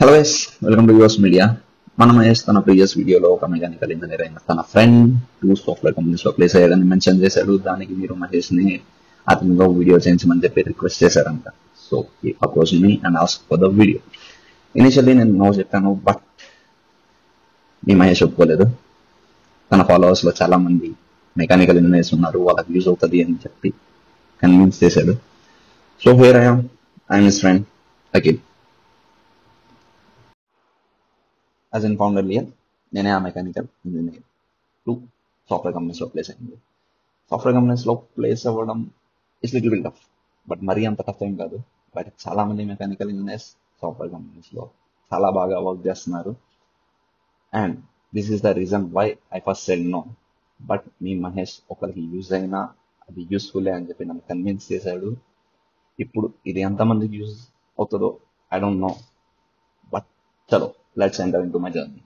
Hello guys, welcome to yours media. మనం తన previous వీడియోలో ఒక మెకానికల్ ఇంజనీర్ అయిన తన ఫ్రెండ్ 2 సాఫ్ట్వేర్ కంపెనీస్ లో ప్లేస్ అయ్యాడని మెన్షన్ చేశాడు. దానికి మీరు మహేష్ ని అతనిలో వీడియో చేయించమని చెప్పి రిక్వెస్ట్ చేశారంట. సో ఈ approach me and ask for the video. Initially నేను నో చెప్పాను, బట్ మీ మహేష్ ఒప్పుకోలేదు. తన ఫాలోవర్స్ లో చాలా మంది మెకానికల్ ఇంజనీర్స్ ఉన్నారు, వాళ్ళకి యూజ్ అవుతుంది అని చెప్పి కన్విన్స్ చేశాడు. So here I'm his friend Akhil. As informed earlier, నేనే ఆ మెకానికల్ ఇంజనీర్ 2 సాఫ్ట్వేర్ కంపెనీస్లో ప్లేస్ అయింది. సాఫ్ట్వేర్ కంపెనీస్లో ప్లేస్ అవ్వడం is little bit tough, but మరీ అంత టఫ్ ఏం కాదు. బట్ చాలా మంది మెకానికల్ ఇంజనీర్స్ సాఫ్ట్వేర్ కంపెనీస్లో చాలా బాగా వర్క్ చేస్తున్నారు. And this is the reason why I first said no. But మీ మహేష్ ఒకరికి యూజ్ అయినా అది యూస్ఫుల్ అని చెప్పి నన్ను కన్విన్స్ చేశాడు. ఇప్పుడు ఇది ఎంతమందికి యూజ్ అవుతుందో ఐ డోంట్ నో, బట్ చలో let's enter into my journey.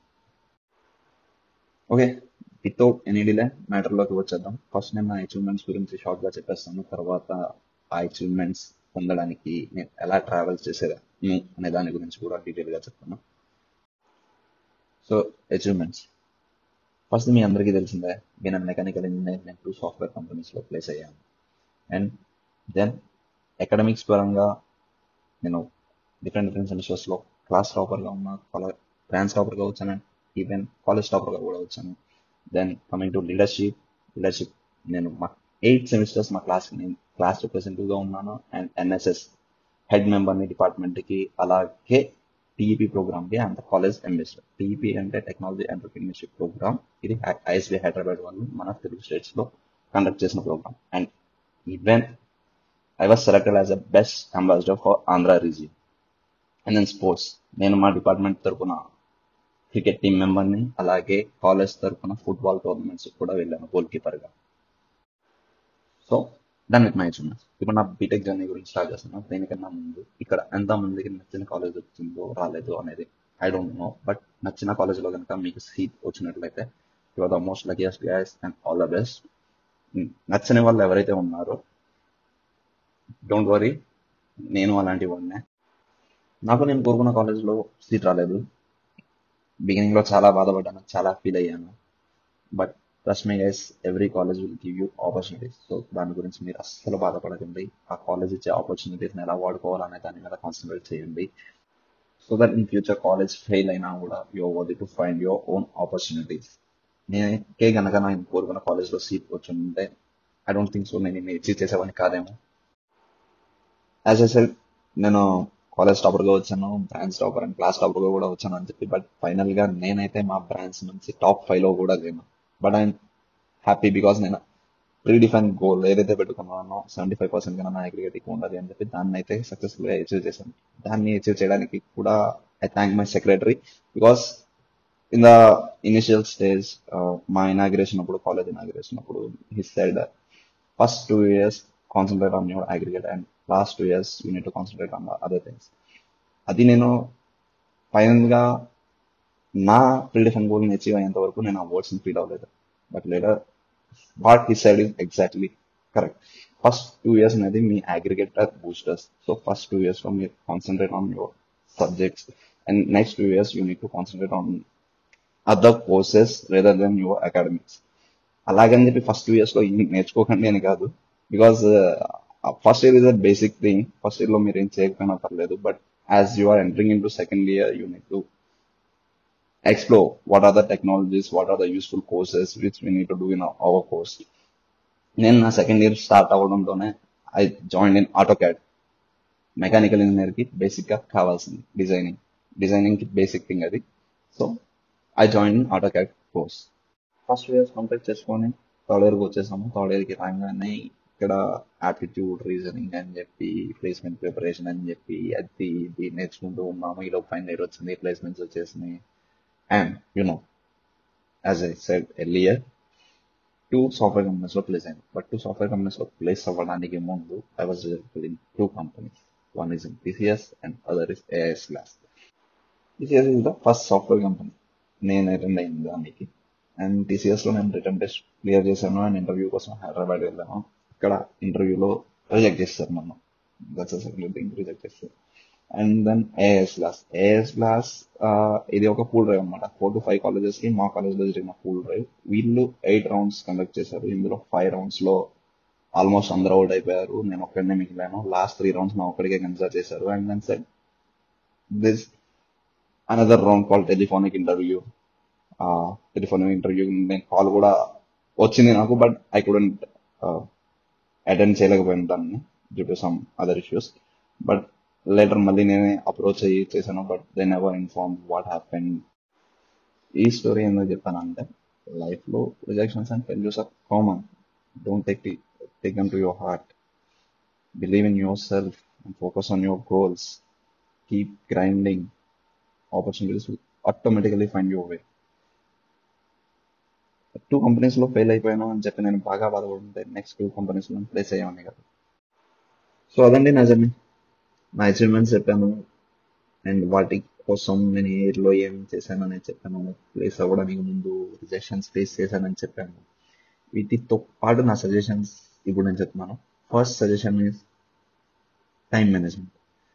Okay, without any delay మ్యాటర్లోకి వచ్చేద్దాం. ఫస్ట్ నేను నా అచీవ్మెంట్స్ గురించి షార్ట్గా చెప్పేస్తాను. తర్వాత ఆ అచీవ్మెంట్స్ పొందడానికి నేను ఎలా ట్రావెల్ చేసేదాన్ని అనే దాని గురించి కూడా డీటెయిల్గా చెప్తాను. సో అచీవ్మెంట్స్ ఫస్ట్ మీ అందరికీ తెలిసిందే, నేను మెకానికల్ ఇంజనీర్, నేను 2 సాఫ్ట్వేర్ కంపెనీస్లో ప్లేస్ అయ్యాను. అండ్ దెన్ అకాడమిక్స్ పరంగా నేను డిఫరెంట్ సెమిస్టర్స్లో క్లాస్ టాపర్గా ఉన్నా, బ్రాంచ్ టాపర్గా వచ్చాను, ఈవెన్ కాలేజ్ టాపర్గా కూడా వచ్చాను. దెన్ కమింగ్ టు లీడర్షిప్ నేను మా 8 సెమిస్టర్స్ మా నేను క్లాస్ రిప్రజెంటేటివ్గా ఉన్నాను. అండ్ ఎన్ఎస్ఎస్ హెడ్ మెంబర్ని డిపార్ట్మెంట్కి, అలాగే టీఈపీ ప్రోగ్రామ్కి అండ్ కాలేజ్ అంబాసిడర్. టీఈపీ అంటే టెక్నాలజీ ఎంటర్ప్రీనర్షిప్ ప్రోగ్రామ్. ఇది ఐఎస్బి హైదరాబాద్ వాళ్ళు మన తెలుగు స్టేట్స్లో కండక్ట్ చేసిన programme. And even I was selected as a best ambassador for Andhra region. And then sports, నేను మా డిపార్ట్మెంట్ తరఫున క్రికెట్ టీం మెంబర్ని, అలాగే కాలేజ్ తరఫున ఫుట్బాల్ టోర్నమెంట్స్ కూడా వెళ్ళాను గోల్ కీపర్గా. సో దాని విత్ మై అచీవ్మెంట్స్. ఇప్పుడు నా బీటెక్ జర్నీ గురించి స్టార్ట్ చేస్తున్నాను. దేనికన్నా ముందు ఇక్కడ ఎంతమందికి నచ్చిన కాలేజ్ వచ్చిందో రాలేదో అనేది ఐ డోంట్ నో, బట్ నచ్చిన కాలేజ్లో కనుక మీకు సీట్ వచ్చినట్లయితే you are the most luckiest guys and all the best. నచ్చని వాళ్ళు ఎవరైతే ఉన్నారో డోంట్ వరీ, నేను అలాంటి వాడినే. నాకు నేను కోరుకున్న కాలేజ్లో సీట్ రాలేదు. బిగినింగ్లో చాలా బాధపడ్డాను, చాలా ఫీల్ అయ్యాను. But trust me guys, every college will give you opportunities. So దాని గురించి మీరు అస్సలు బాధపడకండి. ఆ కాలేజ్ ఇచ్చే ఆపర్చునిటీస్ని ఎలా వాడుకోవాలనే దాని మీద కాన్సన్ట్రేట్ చేయండి. So that in future college fail అయినా కూడా you're worthy to find your own opportunities. నేనే కనుక నేను కోరుకున్న కాలేజ్లో సీట్ వచ్చి ఉంటే ఐ డోంట్ థింక్ సో నేను అచీవ్ చేసేవాడిని కాదేమో. యాజ్ ఐ సెడ్, నేను కాలేజ్ టాపర్గా వచ్చాను, బ్రాంచ్ టాపర్ అండ్ క్లాస్ టాపర్గా కూడా వచ్చాను అని చెప్పి, బట్ ఫైనల్గా నేనైతే మా బ్రాంచ్ నుంచి టాప్ 5లో కూడా లేను. బట్ ఐఎమ్ హ్యాపీ బికాస్ నేను ప్రీడిఫైన్ గోల్ ఏదైతే పెట్టుకున్నానో 75% కన్నా నా అగ్రిగేట్ ఎక్కువ ఉండాలి అని చెప్పి దాన్ని అయితే సక్సెస్ఫుల్గా అచీవ్ చేశాను. దాన్ని అచీవ్ చేయడానికి కూడా I thank my secretary, because in the initial stage మా ఇనాగ్రేషన్ అప్పుడు, కాలేజ్ ఇనాగ్రేషన్ అప్పుడు he said first 2 years concentrate on your aggregate and last 2 years you need to concentrate on the other things. అది నేను ఫైనల్గా నా predefine గోల్ని achieve అయ్యేంత వరకు నేను ఆ వర్డ్స్ని ఫీల్ అవ్వలేదు. But later what he said is exactly correct. First 2 years అనేది మీ అగ్రిగేటర్ బూస్టర్స్. సో ఫస్ట్ 2 yearsలో మీరు concentrate on your subjects and next 2 years you need to concentrate on other courses rather than your academics. అలాగని చెప్పి first 2 yearsలో నేర్చుకోకండి అని కాదు, because first year is a basic thing. First ఇయర్లో మీరు ఏం చేయకపోయినా పర్లేదు, but as you are entering into second year you need to explore what are the technologies, what are the useful courses which we need to do in our course. నేను నా second year start అవ్వడంతోనే I join in AutoCAD. Mechanical ఇంజనీర్కి బేసిక్గా కావాల్సింది డిజైనింగ్కి basic thing అది. So I join in AutoCAD course. First 2 years complete చేసుకొని third ఇయర్కి వచ్చేసాము. థర్డ్ ఇయర్కి రాగానే ఇక్కడ యాప్టిట్యూడ్, రీజనింగ్ అని చెప్పి, ప్లేస్మెంట్ ప్రిపరేషన్ అని చెప్పి అది ఇది నేర్చుకుంటూ ఉన్నాము. ఈలో ఫైనల్ ఇయర్ వచ్చింది, ప్లేస్మెంట్స్ వచ్చేసినాయి. And as I said earlier, 2 software companies place అయ్యాను. బట్ 2 software companies ప్లేస్ అవ్వడానికి ముందు I was rejected in 2 companies. One is in TCS and other is AIS Glass. TCS is the first software company నేను attend అయింది దానికి. And TCSలో నేను written test clear చేశాను and interview కోసం హైదరాబాద్ వెళ్ళాను. ఇక్కడ ఇంటర్వ్యూలో రిజెక్ట్ చేస్తారు నన్ను. దట్స్ రిజెక్ట్ చేస్తారు. అండ్ దెన్ ఏఎస్ క్లాస్ ఇది ఒక పూల్ డ్రైవ్ అనమాట. 4 to 5 colleges కి మా కాలేజ్ లో జరిగిన పూల్ డ్రైవ్. వీళ్ళు 8 rounds కండక్ట్ చేశారు. ఇందులో 5 rounds లో ఆల్మోస్ట్ అందరూ అవుట్ అయిపోయారు. నేను ఒక్కడనే మిగిలాను. లాస్ట్ 3 rounds నా ఒక్కడికే కన్సిడర్ చేశారు. And then said this another round call telephonic interview. Telephonic interview నేను కాల్ కూడా వచ్చింది నాకు, బట్ ఐ కుడెంట్ అటెండ్ చేయలేకపోయాను దాన్ని due to some other issues. But later మళ్ళీ నేనే అప్రోచ్ అయ్యి చేశాను, but they never inform what happened. ఈ స్టోరీ ఎందుకు చెప్పానంటే, లైఫ్ లో rejections and failures are common. Don't take them to your heart. Believe in yourself and focus on your goals. Keep grinding. Opportunities will automatically find your way. 2 companies లో fail అయిపోయాను అని చెప్పి నేను బాగా బాధపడుతుంటే next 2 companies లో place అయ్యామని కదా. సో అదండి నా జర్నీ. నా అచీవ్మెంట్స్ చెప్పాను, అండ్ వాటి కోసం నేను ఏ ఇయర్లో ఏం చేశానని చెప్పాను. ప్లేస్ అవ్వడానికి ముందు రిజెక్షన్స్ ఫేస్ చేశానని చెప్పాను. వీటితో పాటు నా సజెషన్స్ ఇప్పుడు నేను చెప్తున్నాను. First suggestion is time management.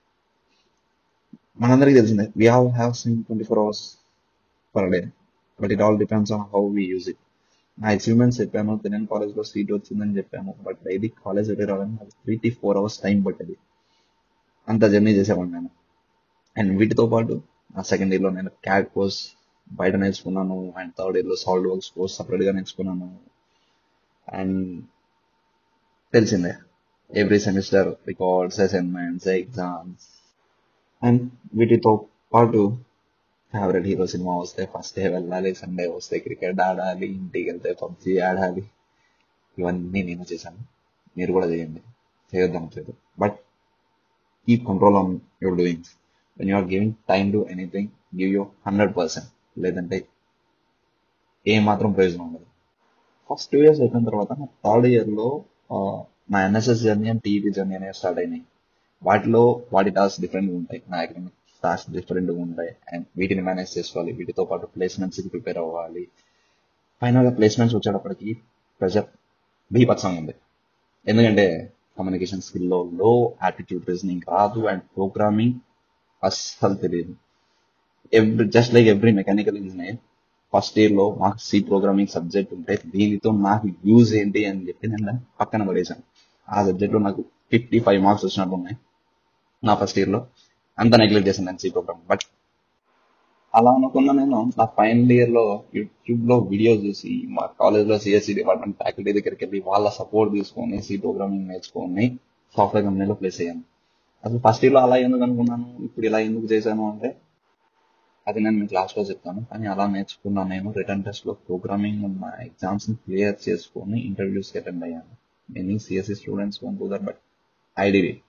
మనందరికీ తెలిసిందే, we have same 24 hours per day, but it all depends on how we use it. నా అచీవ్మెంట్స్ చెప్పాను, తెలంగాణ కాలేజ్లో సీట్ వచ్చిందని చెప్పాను, బట్ డైలీ కాలేజ్ వెళ్ళి రావడానికి నాకు 3 to 4 hours టైం పట్టేది. అంత జర్నీ చేసేవాడిని నేను. అండ్ వీటితో పాటు నా సెకండ్ ఇయర్లో నేను క్యాట్ కోర్స్ బయట నేర్చుకున్నాను, అండ్ థర్డ్ ఇయర్లో సాల్డ్ వర్క్స్ కోర్స్ సపరేట్గా నేర్చుకున్నాను. అండ్ తెలిసిందే, every semester records, assignments, exams. And వీటితో పాటు ఫేవరెట్ హీరో సినిమా వస్తే ఫస్ట్ డే వెళ్ళాలి, సండే వస్తే క్రికెట్ ఆడాలి, ఇంటికి వెళ్తే పబ్జీ ఆడాలి. ఇవన్నీ నేను చేశాను, మీరు కూడా చేయండి, చేయొద్దనట్లేదు. But keep control on your doings. When you are giving time to anything, give you 100%. లేదంటే ఏ మాత్రం ప్రయోజనం ఉండదు. ఫస్ట్ 2 years అయిపోయిన తర్వాత నా థర్డ్ ఇయర్లో నా NSS journey and TET journey అనేవి స్టార్ట్ అయినాయి. వాటిలో వాటి టాస్క్ డిఫరెంట్గా ఉంటాయి, నా అకాడమిక్ టాస్క్ డిఫరెంట్గా ఉంటాయి. అండ్ వీటిని మేనేజ్ చేసుకోవాలి, వీటితో పాటు ప్లేస్మెంట్స్కి ప్రిపేర్ అవ్వాలి. ఫైనల్గా ప్లేస్మెంట్స్ వచ్చేటప్పటికి ప్రెజర్ బీభత్సంగా ఉంది. ఎందుకంటే కమ్యూనికేషన్ స్కిల్లో లో, యాటిట్యూడ్ రీజనింగ్ రాదు, అండ్ ప్రోగ్రామింగ్ అస్సలు తెలియదు. Just like every mechanical engineer, first ఇయర్లో మాకు సి ప్రోగ్రామింగ్ సబ్జెక్ట్ ఉంటే దీనితో నాకు యూజ్ ఏంటి అని చెప్పి నేను దాన్ని పక్కన పడేశాను. ఆ సబ్జెక్ట్లో నాకు 55 మార్క్స్ వచ్చినట్టు ఉన్నాయి నా ఫస్ట్ ఇయర్లో. అంత నెగ్లెక్ట్ చేశాను నేను సి ప్రోగ్రామింగ్. బట్ అలా అనుకున్న నేను నా ఫైనల్ ఇయర్లో యూట్యూబ్లో వీడియోస్ చూసి మా కాలేజ్లో సిఎస్సి డిపార్ట్మెంట్ ఫ్యాకల్టీ దగ్గరికి వెళ్ళి వాళ్ళ సపోర్ట్ తీసుకొని సి ప్రోగ్రామింగ్ నేర్చుకొని సాఫ్ట్వేర్ కంపెనీలో ప్లేస్ అయ్యాను. అసలు ఫస్ట్ ఇయర్లో అలా ఎందుకు అనుకున్నాను, ఇప్పుడు ఇలా ఎందుకు చేశాను అంటే అది నేను మీకు లాస్ట్లో చెప్తాను. కానీ అలా నేర్చుకున్నాను నేను. రిటర్న్ టెస్ట్లో ప్రోగ్రామింగ్ ఉన్న ఎగ్జామ్స్ని క్లియర్ చేసుకొని ఇంటర్వ్యూస్కి అటెండ్ అయ్యాను. Many CSC students won't do that, but I did it.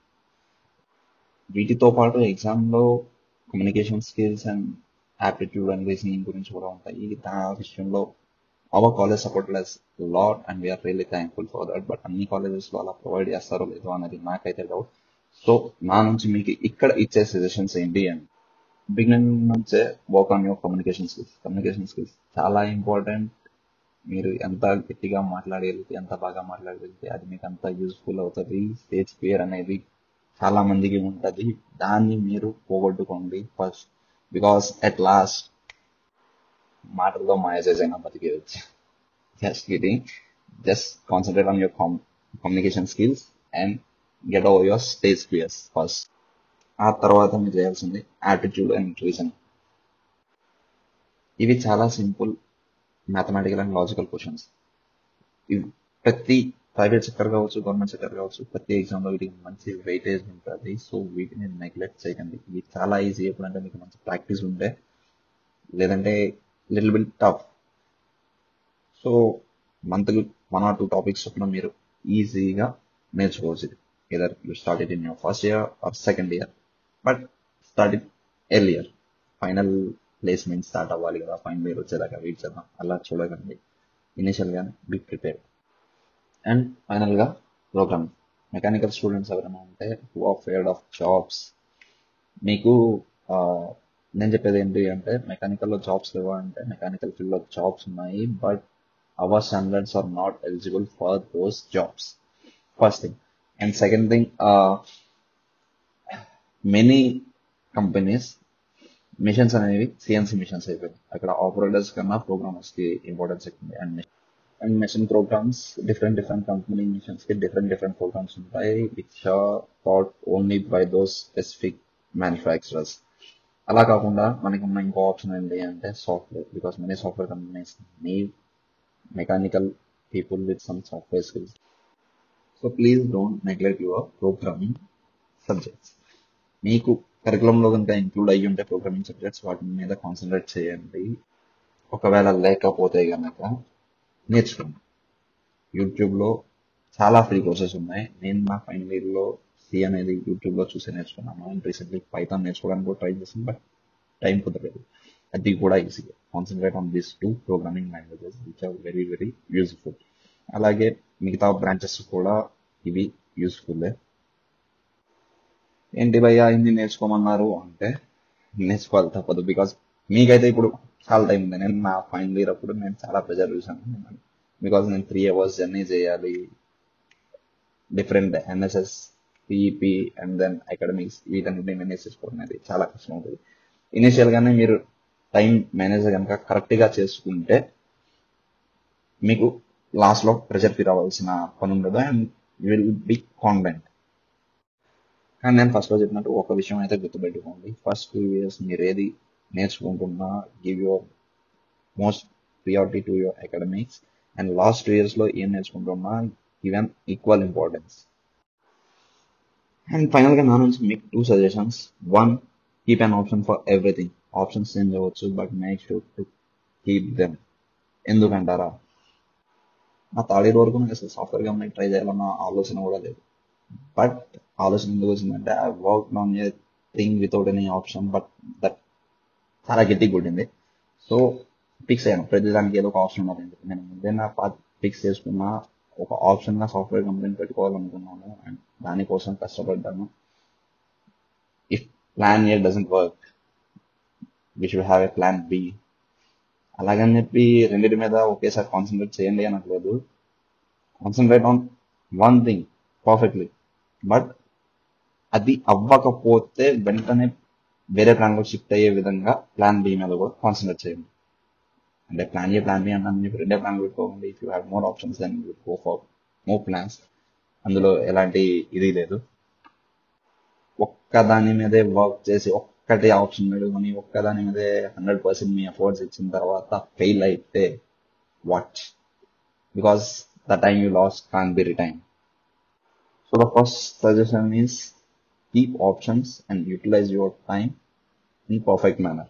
వీటితో పాటు ఎగ్జామ్లో communication skills and aptitude and reasoning గురించి కూడా ఉంటాయి. ఆ విషయంలో our college supported us lot and we're really thankful for that. But అన్ని కాలేజెస్లో అలా ప్రొవైడ్ చేస్తారో లేదో అనేది నాకైతే డౌట్. సో నా నుంచి మీకు ఇక్కడ ఇచ్చే సజెషన్స్ ఏంటి అంటే, బిగినింగ్ నుంచే work on your communication skills. Communication skills చాలా ఇంపార్టెంట్. మీరు ఎంత గట్టిగా మాట్లాడగలిగితే, ఎంత బాగా మాట్లాడగలిగితే అది మీకు అంత యూస్ఫుల్ అవుతుంది. స్టేజ్ ఫియర్ అనేది చాలా మందికి ఉంటుంది, దాన్ని మీరు పోగొట్టుకోండి ఫస్ట్. బికాస్ అట్ లాస్ట్ మాటల్లో మాయ చేసైనా బతికేయచ్చు. Just kidding. Just concentrate on your communication skills and get over your stage fears first. ఆ తర్వాత మీరు చేయాల్సింది యాటిట్యూడ్ అండ్ రీజన్. ఇవి చాలా simple mathematical and logical questions. ఇవి ప్రతి ప్రైవేట్ సెక్టర్ కావచ్చు, గవర్నమెంట్ సెక్టర్ కావచ్చు, ప్రతి ఎగ్జామ్లో వీటికి మంచి వెయిటేజ్ ఉంటుంది. సో వీటిని నెగ్లెక్ట్ చేయకండి. ఇవి చాలా ఈజీ ఎప్పుడంటే మీకు మంచి ప్రాక్టీస్ ఉంటే, లేదంటే little bit tough. So monthly 1 or 2 topics చొప్పున మీరు ఈజీగా నేర్చుకోవచ్చు. either you start it in your first year or second year, but start it earlier. Final placement start అవ్వాలి కదా, ఫైనల్ ఇయర్ వచ్చేదాకా వెయిట్ చేద్దాం అలా చూడకండి. ఇనిషియల్గా బీ ప్రిపేర్డ్. అండ్ ఫైనల్గా ప్రోగ్రామింగ్. మెకానికల్ స్టూడెంట్స్ ఎవరైనా ఉంటే who are feared of jobs, మీకు నేను చెప్పేది ఏంటి అంటే, మెకానికల్లో జాబ్స్ లేవా అంటే, మెకానికల్ ఫీల్డ్లో జాబ్స్ ఉన్నాయి, but our standards are not eligible for those jobs. First thing. And second thing, many companies machines అనేవి సిఎన్సి మిషన్స్ అయిపోయాయి. అక్కడ ఆపరేటర్స్ కన్నా ప్రోగ్రామర్స్ కి ఇంపార్టెన్స్ ఎక్కువ. అండ్ machine programs different company machines కి డిఫరెంట్ ప్రోగ్రామ్స్ ఉంటాయి which are thought only by those specific manufacturers. అలా కాకుండా మనకి ఉన్న ఇంకో ఆప్షన్ ఏంటి అంటే software, because many software companies need mechanical people with some software skills. So please don't neglect your programming subjects. మీకు కరికులంలో కనుక ఇంక్లూడ్ అయ్యి ఉంటే ప్రోగ్రామింగ్ సబ్జెక్ట్స్ వాటి మీద కాన్సన్ట్రేట్ చేయండి. ఒకవేళ లేకపోతే గనక నేర్చుకోండి. యూట్యూబ్లో చాలా ఫ్రీ కోర్సెస్ ఉన్నాయి. నేను నా ఫైనల్ ఇయర్లో సి అనేది యూట్యూబ్లో చూసి నేర్చుకున్నాను. అండ్ రీసెంట్లీ పైథాన్ నేర్చుకోవడానికి కూడా ట్రై చేసాను, బట్ టైం కుదరలేదు. అది కూడా ఈజీగా concentrate on these 2 programming languages which are very useful. అలాగే మిగతా బ్రాంచెస్ కూడా ఇవి యూస్ఫుల్లే. ఏంటి భయ్యా ఇన్ని నేర్చుకోమన్నారు అంటే నేర్చుకోవాలి తప్పదు. బికాస్ మీకైతే ఇప్పుడు చాలా టైం ఉంది. నేను నా ఫైనల్ ఇయర్ అప్పుడు నేను చాలా ప్రెజర్ చూసాను. బికాస్ నేను 3 hours జర్నీ చేయాలి, different NSS, PEP and then academics వీటన్నిటిని మేనేజ్ చేసుకోవడం అనేది చాలా కష్టం అవుతుంది. ఇనిషియల్ గానే మీరు టైం మేనేజ్ కనుక కరెక్ట్ గా చేసుకుంటే మీకు లాస్ట్ లో ప్రెషర్ ఫీల్ అవ్వాల్సిన పని ఉండదు అండ్ విల్ బి కాన్ఫిడెంట్. కానీ నేను ఫస్ట్ లో చెప్పినట్టు ఒక విషయం అయితే గుర్తుపెట్టుకోండి. ఫస్ట్ 2 years మీరు ఏది నేర్చుకుంటున్నా give your most priority to your academics. And last 2 years లో ఏం నేర్చుకుంటున్నా give an equal importance. And final గా నా నుంచి మీకు 2 suggestions. 1, keep an option for everything. Options change అవ్వచ్చు, but make sure to keep them. ఎందుకంటారా, నా థర్డ్ ఇయర్ వరకు నాకు అసలు సాఫ్ట్వేర్ కంపెనీ ట్రై చేయాలన్న ఆలోచన కూడా లేదు. బట్ ఆలోచన ఎందుకు వచ్చిందంటే I work on a thing without any option, but that చాలా గట్టిగా కొట్టింది. సో ఫిక్స్ అయ్యాను, ప్రతి దానికి ఏదో ఒక ఆప్షన్ ఉన్నది అని చెప్పి. నేను ముందే నా పాత్ ఫిక్స్ చేసుకున్న ఒక ఆప్షన్ గా సాఫ్ట్వేర్ కంపెనీ పెట్టుకోవాలనుకున్నాను అండ్ దానికోసం కష్టపడ్డాను. If plan A doesn't work, we should have a plan B. అలాగని చెప్పి రెండింటి మీద ఒకేసారి కాన్సన్ట్రేట్ చేయండి అనట్లేదు. Concentrate on one thing perfectly, but అది అవ్వకపోతే వెంటనే వేరే ప్లాన్ లో షిఫ్ట్ అయ్యే విధంగా ప్లాన్ బి మీద కూడా కాన్సన్ట్రేట్ చేయండి. అంటే ప్లాన్ ఏ ప్లాన్ బి అన్నాను చెప్పి రెండే ప్లాన్ పెట్టుకోకండి. If you have more options then you go for more plans. అందులో ఎలాంటి ఇది లేదు. ఒక్క దాని మీదే వర్క్ చేసి ఒక్కటి ఆప్షన్ పెట్టుకొని ఒక్కదాని మీదే 100% మీ ఎఫర్ట్స్ ఇచ్చిన తర్వాత ఫెయిల్ అయితే what? Because the time you lost can be retain. So the first suggestion is keep options and utilize your time in perfect manner.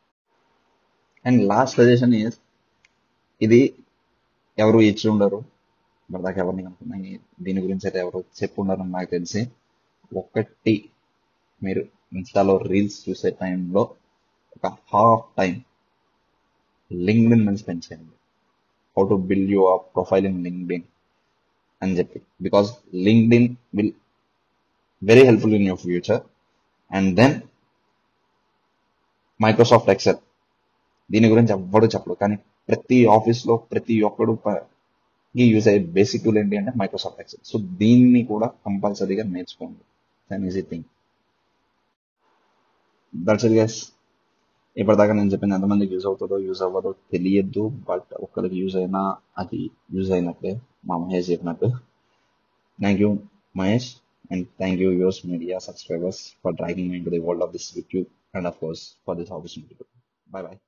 And last suggestion is, ఇది ఎవరు ఇచ్చి ఉండరు, మరి దాకా ఎవరిని అనుకున్నాయి దీని గురించి అయితే ఎవరు చెప్పుండరు నాకు తెలిసి. ఒకటి, మీరు ఇన్స్టాలో రీల్స్ చూసే టైంలో ఒక హాఫ్ టైం లింక్డ్ఇన్ మీద స్పెండ్ చేయండి. How to build your profile in LinkedIn అని చెప్పి. Because LinkedIn will very helpful in your future. And then Microsoft Excel, దీని గురించి ఎవ్వడు చెప్పడు, కానీ ప్రతి ఆఫీస్ లో ప్రతి ఒక్కడు యూజ్ అయ్యే బేసిక్ టూల్ ఏంటి అంటే మైక్రోసాఫ్ట్ ఎక్సెల్. సో దీన్ని కూడా కంపల్సరీగా నేర్చుకోండి. An easy thing. That's it guys. ఇప్పటిదాకా నేను చెప్పింది ఎంతమందికి యూజ్ అవుతుందో యూజ్ అవ్వదో తెలియదు, బట్ ఒక్కరికి యూజ్ అయినా అది యూజ్ అయినట్లే, మా మహేష్ చెప్పినట్టు. Thank you Mahesh. And thank you, yours media subscribers, for dragging me into the world of this YouTube and of course for this opportunity. Bye bye.